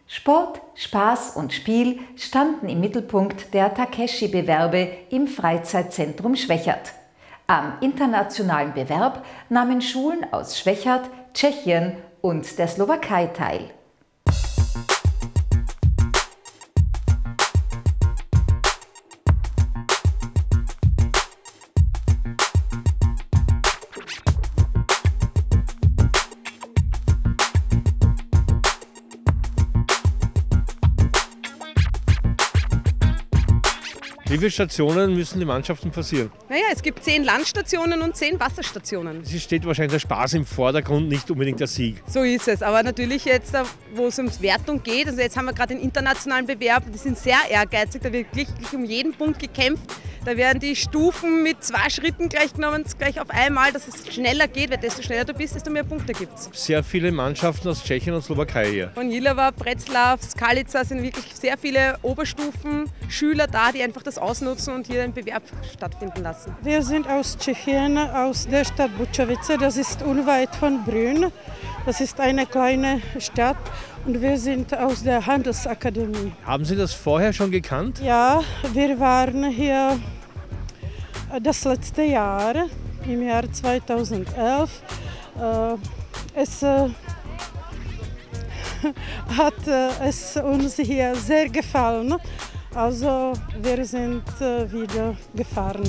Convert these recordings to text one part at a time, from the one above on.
Sport, Spaß und Spiel standen im Mittelpunkt der Takeshi-Bewerbe im Freizeitzentrum Schwechat. Am internationalen Bewerb nahmen Schulen aus Schwechat, Tschechien und der Slowakei teil. Wie viele Stationen müssen die Mannschaften passieren? Naja, es gibt 10 Landstationen und 10 Wasserstationen. Es steht wahrscheinlich der Spaß im Vordergrund, nicht unbedingt der Sieg. So ist es. Aber natürlich jetzt, wo es ums Wertung geht, also jetzt haben wir gerade den internationalen Bewerb, die sind sehr ehrgeizig, da wird wirklich um jeden Punkt gekämpft. Da werden die Stufen mit 2 Schritten gleich genommen, gleich auf einmal, dass es schneller geht, weil desto schneller du bist, desto mehr Punkte gibt es. Sehr viele Mannschaften aus Tschechien und Slowakei hier. Von Jihlava, Břeclav, Skalica sind wirklich sehr viele Oberstufen-Schüler da, die einfach das ausnutzen und hier einen Bewerb stattfinden lassen. Wir sind aus Tschechien, aus der Stadt Bučovice, das ist unweit von Brünn. Das ist eine kleine Stadt und wir sind aus der Handelsakademie. Haben Sie das vorher schon gekannt? Ja, wir waren hier das letzte Jahr, im Jahr 2011. Es hat es uns hier sehr gefallen. Also wir sind wieder gefahren.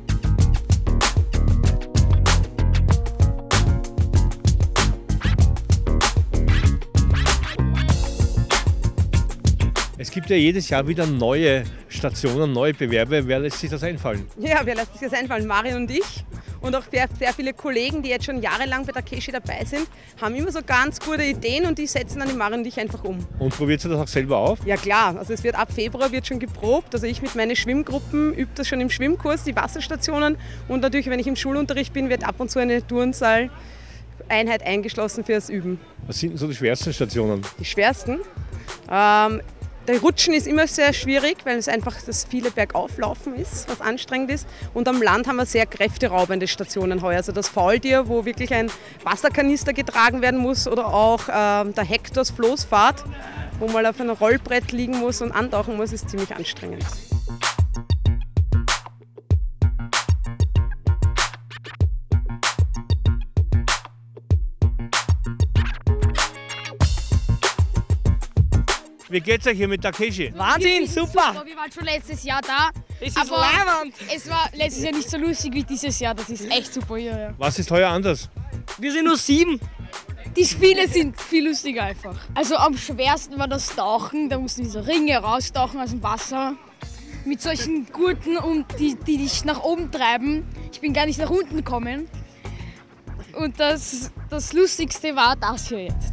Es gibt ja jedes Jahr wieder neue Stationen, neue Bewerbe. Wer lässt sich das einfallen? Ja, wer lässt sich das einfallen? Marion und ich. Und auch sehr viele Kollegen, die jetzt schon jahrelang bei Takeshi dabei sind, haben immer so ganz gute Ideen und die setzen dann die Marion und ich einfach um. Und probiert ihr das auch selber auf? Ja klar, also es wird ab Februar wird schon geprobt. Also ich mit meinen Schwimmgruppen übe das schon im Schwimmkurs, die Wasserstationen. Und natürlich, wenn ich im Schulunterricht bin, wird ab und zu eine Turnsaal-Einheit eingeschlossen fürs Üben. Was sind so die schwersten Stationen? Die schwersten? Der Rutschen ist immer sehr schwierig, weil es einfach das viele Bergauflaufen ist, was anstrengend ist. Und am Land haben wir sehr kräfteraubende Stationen heuer. Also das Faultier, wo wirklich ein Wasserkanister getragen werden muss, oder auch der Hektors Floßfahrt, wo man auf einem Rollbrett liegen muss und antauchen muss, ist ziemlich anstrengend. Wie geht's euch hier mit Takeshi? Wahnsinn, super! Wir waren schon letztes Jahr da. Das ist aber leibend! es war letztes Jahr nicht so lustig wie dieses Jahr. Das ist echt super hier. Ja. Was ist heuer anders? Wir sind nur 7. Die Spiele sind viel lustiger einfach. Also am schwersten war das Tauchen. Da mussten diese Ringe raustauchen aus dem Wasser. Mit solchen Gurten, die dich nach oben treiben. Ich bin gar nicht nach unten gekommen. Und das Lustigste war das hier jetzt.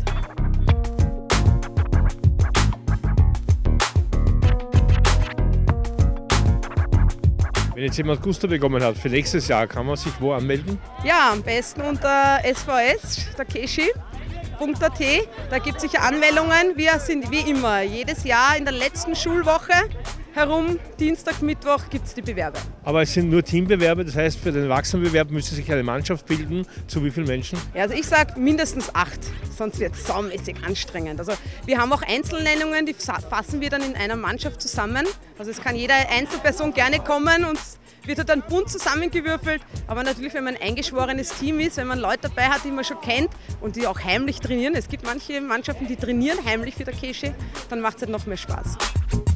Wenn jetzt jemand Gusto bekommen hat für nächstes Jahr, kann man sich wo anmelden? Ja, am besten unter SVS, takeshi.at. Da gibt es sicher Anmeldungen. Wir sind wie immer jedes Jahr in der letzten Schulwoche herum, Dienstag, Mittwoch, gibt es die Bewerbe. Aber es sind nur Teambewerbe, das heißt für den Erwachsenenbewerb müsste sich eine Mannschaft bilden. Zu wie vielen Menschen? Ja, also ich sage mindestens 8, sonst wird es saumäßig anstrengend. Also wir haben auch Einzelnennungen, die fassen wir dann in einer Mannschaft zusammen. Also es kann jede Einzelperson gerne kommen und wird halt dann bunt zusammengewürfelt. Aber natürlich, wenn man ein eingeschworenes Team ist, wenn man Leute dabei hat, die man schon kennt und die auch heimlich trainieren. Es gibt manche Mannschaften, die trainieren heimlich für Takeshi, dann macht es halt noch mehr Spaß.